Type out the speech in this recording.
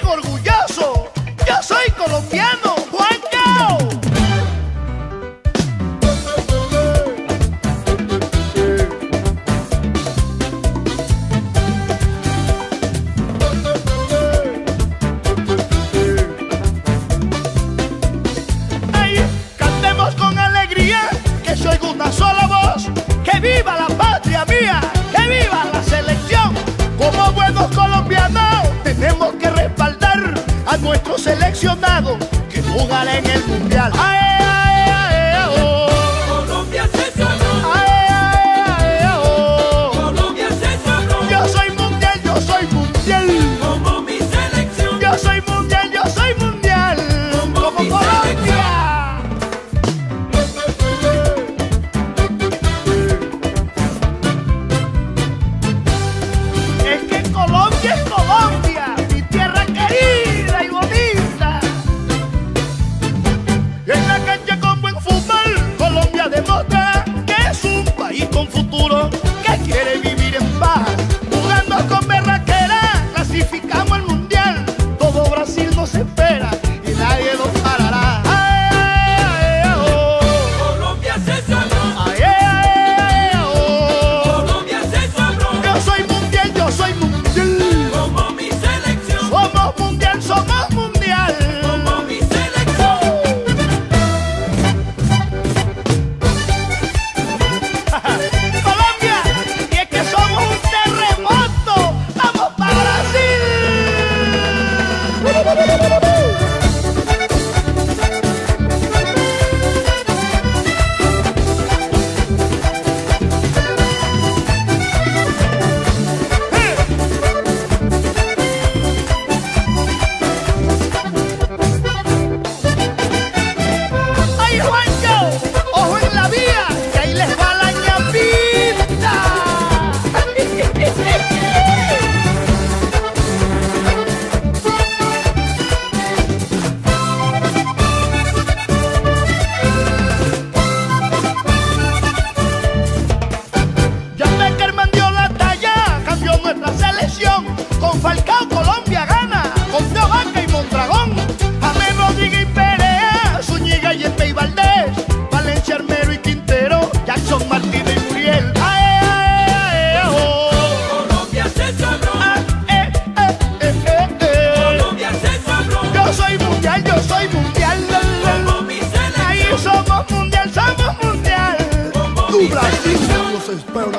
vengo orgulloso. Yo soy colombiano, Juancho. Ay, cantemos con alegría, que soy una sola voz. ¡Que viva la patria mía! ¡Que viva la selección! Como buenos colombianos tenemos que respaldar a nuestros seleccionados que jugarán en el mundial. ¡Ay, ay, ay, oh! Colombia se sabró. ¡Ay, ay, ay, oh! Colombia se sabró. Yo soy mundial, yo soy mundial. Como mi selección. Yo soy mundial, yo soy mundial. Como mi Colombia. Es que Colombia es Colombia, mi tierra querida y bonita. En la cancha con buen fútbol, Colombia demuestra que es un país con futuro, que quiere vivir en paz. Jugando con berraquera, clasificamos al mundial. Todo Brasil nos espera y nadie nos parará. Ay, ay, ay, oh. Colombia se sabró. Ay, ay, ay, oh. Colombia se sabró. Yo soy mundial, yo soy mundial. Como mi selección. Somos mundial, somos mundial. Como mi selección. Colombia, y es que somos un terremoto. ¡Vamos para Brasil! ¡Ay, Juancho! ¡Ojo en la vía! ¡Que ahí les va la ñapita! Ya Beckerman dio la talla, cambió nuestra selección. Con Falcao Colombia gana, con Teo Vaca y Mondragón. James Rodríguez y Perea, Zúñiga y Espe y Valdés, Valencia, Armero y Quintero, Jackson Martínez y Muriel. ¡Ay, ay, ay, oh! Colombia se sabró. Ah, Colombia se sabró. Yo soy mundial, yo soy mundial. Como mi selección. Ahí somos mundial, somos mundial. Como Tu mi Brasil selección. nos espera.